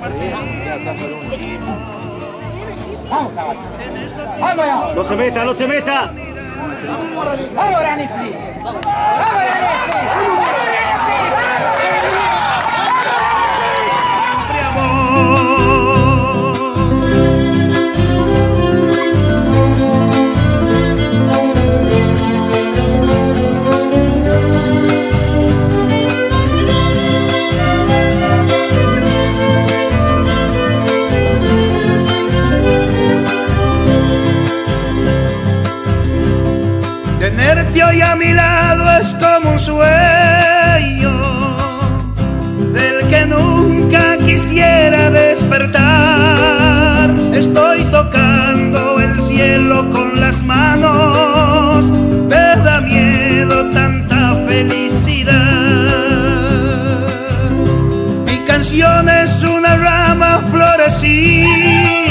Vamos, caballo. Vamos ya. No se meta, no se meta. Vamos, Granisti. Vamos, tenerte hoy a mi lado es como un sueño del que nunca quisiera despertar. Estoy tocando el cielo con las manos, me da miedo tanta felicidad. Mi canción es una rama florecida